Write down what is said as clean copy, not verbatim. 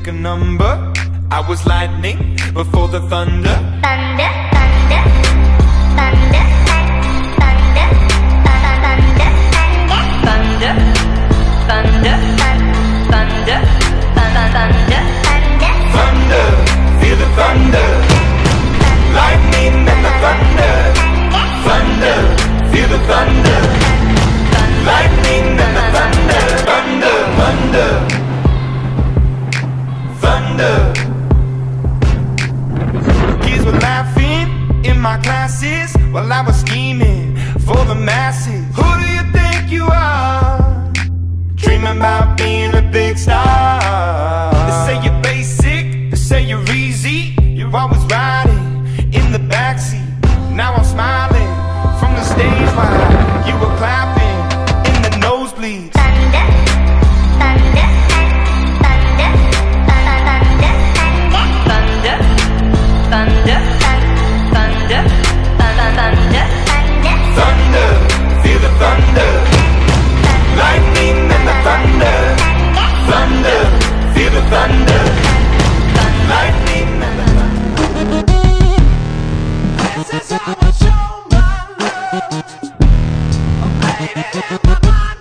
pick a number. I was lightning before the thunder. Thunder, thunder, thunder, thunder, thunder, thunder, thunder, thunder, thunder, Thunder, feel the thunder. Lightning and the thunder. Thunder, feel the thunder. Lightning and the thunder. Thunder, thunder, thunder. Kids were laughing in my classes while I was scheming for the masses. Who do you think you are? Dreaming about being a big star. They say you're basic, they say you're easy. You're always riding in the backseat. Now I'm smiling from the stage while you were clapping in the nosebleeds. thunder, thunder, thunder, thunder, thunder, thunder, thunder, thunder, Thunder, feel the thunder. Lightning and the thunder. Thunder, feel the thunder. Lightning and the thunder. This is how I show my love. Oh, baby, my